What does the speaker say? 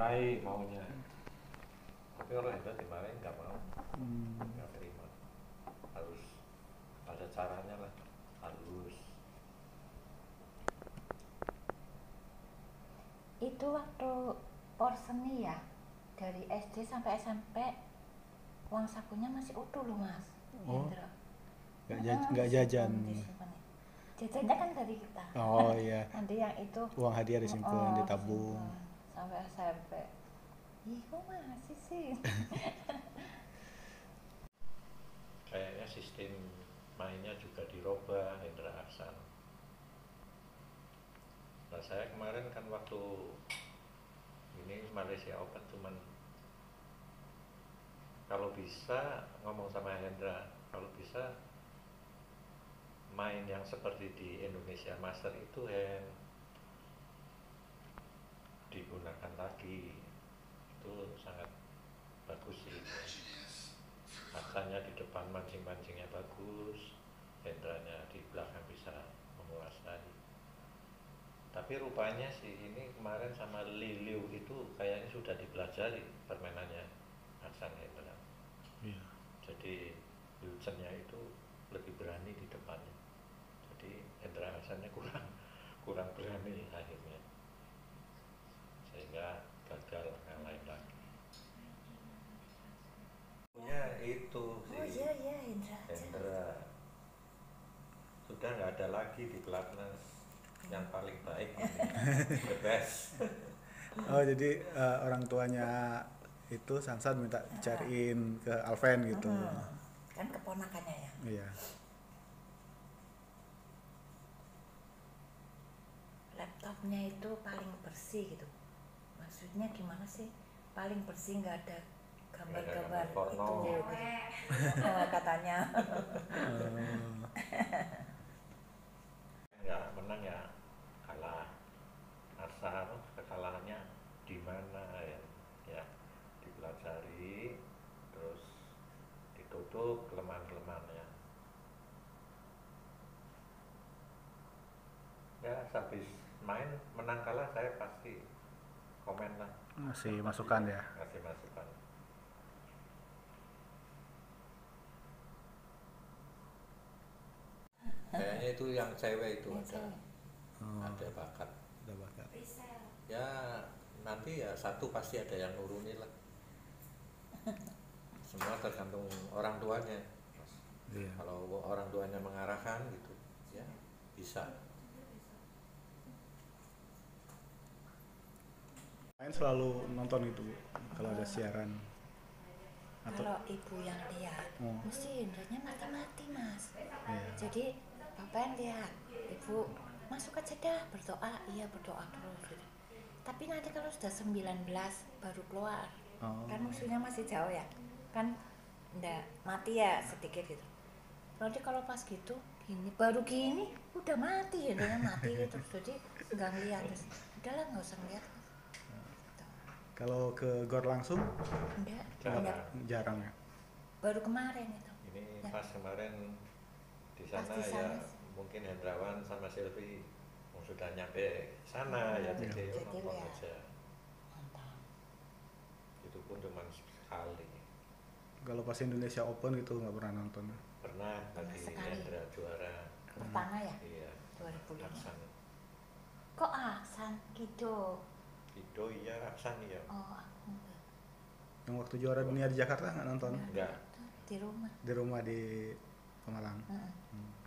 dimarahi maunya. Tapi orang Hendra dimarahin nggak mau, nggak terima. Harus ada caranya lah, halus. Itu waktu porseni ya, dari SD sampai SMP uang sakunya masih utuh loh Mas. Oh. Hendra. Nggak jajan. Jajannya kan dari kita. Oh iya. Nanti yang itu Uang hadiah disimpan, ditabung. disimpan sampai SMP. Ih, kok masih sih? Kayaknya sistem mainnya juga dirubah, Hendra Aksan. Nah saya kemarin kan waktu ini Malaysia Open cuman kalau bisa ngomong sama Hendra, kalau bisa main yang seperti di Indonesia Master itu digunakan lagi, itu sangat bagus sih. Aksanya di depan mancing-mancingnya bagus, Hendranya di belakang bisa menguasai. Tapi rupanya sih ini kemarin sama Liliu itu kayaknya sudah dipelajari permainannya Aksan Hendra. Iya. Jadi Liu Chen-nya itu lebih berani di depannya. Jadi Hendra Aksannya kurang berani akhirnya, sehingga gagal ngalahin lagi. Ya itu sih. Oh iya Hendra sudah nggak ada lagi di pelatnas, yang paling baik ini, the best. Oh jadi orang tuanya itu Sansan minta cariin ke Alven gitu. Kan keponakannya ya. Iya. Laptopnya itu paling bersih gitu. Maksudnya gimana sih? Paling bersih, nggak ada gambar-gambar itu gitu. Katanya. Nggak menang ya kalah, asal kekalahannya di mana ya dipelajari terus ditutup kelemahan-kelemahannya. Ya habis main menang kalah saya pasti komen lah, Masih masukan ya. ngasih masukan. Kayaknya itu yang cewek itu ada bakat. Ada bakat. Ya nanti ya satu pasti ada yang nurunin lah. Semua tergantung orang tuanya. Iya. Kalau orang tuanya mengarahkan gitu, ya bisa. Main selalu nonton gitu Bu, kalau ada siaran. Atau Kalau ibu yang lihat, mesti Hendranya mati-mati Mas. iya. Jadi bapak yang lihat, ibu masuk aja dah, berdoa, iya berdoa terus gitu. Tapi nanti kalau sudah 19 baru keluar, kan musuhnya masih jauh ya, kan ndak mati ya sedikit gitu. Nanti kalau pas gitu gini, baru gini udah mati, Hendranya mati gitu. Jadi nggak ngeliat, terus udahlah nggak usah ngeliat. Kalau ke gor langsung Enggak. jarang ya. Baru kemarin itu. Ini Ya. pas kemarin di sana Pas di ya sana. mungkin Hendrawan sama Silvi sudah nyampe sana ya, jadi nonton ya. aja. Mantap. Itu pun cuma sekali. Kalau pas Indonesia Open gitu nggak pernah nonton. Pernah tadi sekali. Hendra juara. Pertama ya? Iya. 2005. Aksan. Kok Aksan gitu? Kido iya, Aksan iya. Oh, aku enggak. Yang waktu juara dunia di Jakarta nggak nonton? Enggak. Di rumah. Di rumah di Pemalang. Heeh.